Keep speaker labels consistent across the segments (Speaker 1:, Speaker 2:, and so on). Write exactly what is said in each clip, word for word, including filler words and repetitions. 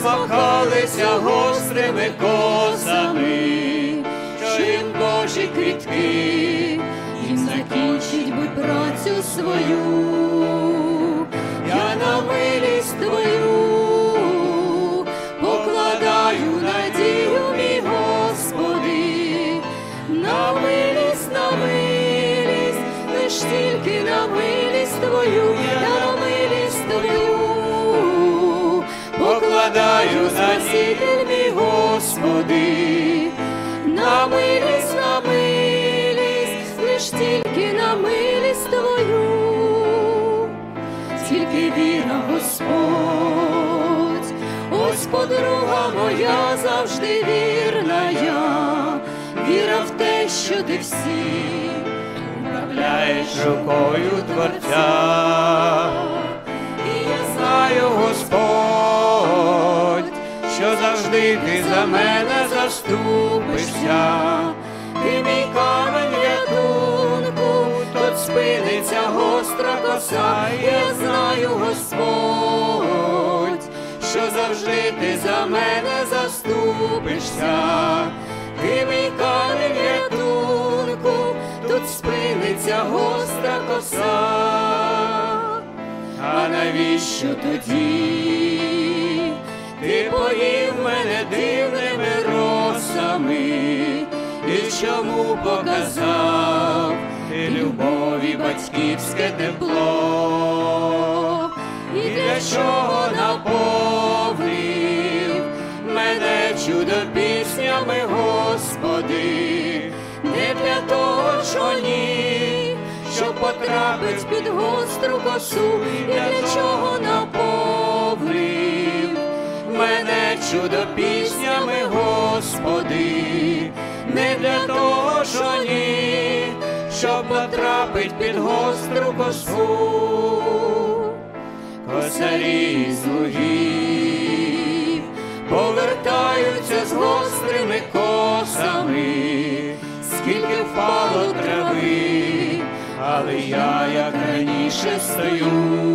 Speaker 1: розмахалися гострими косами, що їм Божі квітки, їм закінчить би працю свою. Я на милість Твою покладаю надію, мій Господи, на милість, на милість, лиш тільки на милість Твою, я на милість Твою покладаю надію, мій Господи, на милість, на милість, лиш тільки на милість Твою. Тільки віра, Господь, ось подруга моя завжди вірна я, віра в те, що ти всім управляєш рукою Творця. І я знаю, Господь, що завжди ти за мене заступишся, ти мій камень рятунку, тут спиниться гостра коса. Я знаю, Господь, що завжди ти за мене заступишся, ти мій камінь рятунку, тут спиниться гостра коса. А навіщо тоді ти поїв мене дивними росами? І чому показав ти любові батьківське тепло? І для чого наповнив мене чудо піснями, Господи? Не для того, що ні, щоб потрапить під гостру косу. І для чого наповнив мене чудо піснями, Господи? Не для того, що ні, щоб потрапить під гостру косу. Косарі з лугів повертаються з гострими косами, скільки впало трави, але я, як раніше, стою,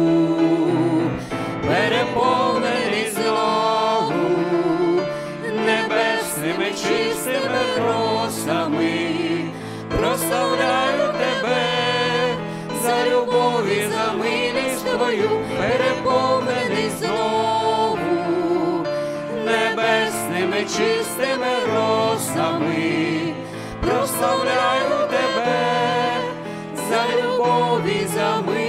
Speaker 1: переповнений знову небесними чистими росами. Прославляю тебе за любов і за милість Твою, переповнений знову небесними чистими росами. Прославляю тебе за любов і за милість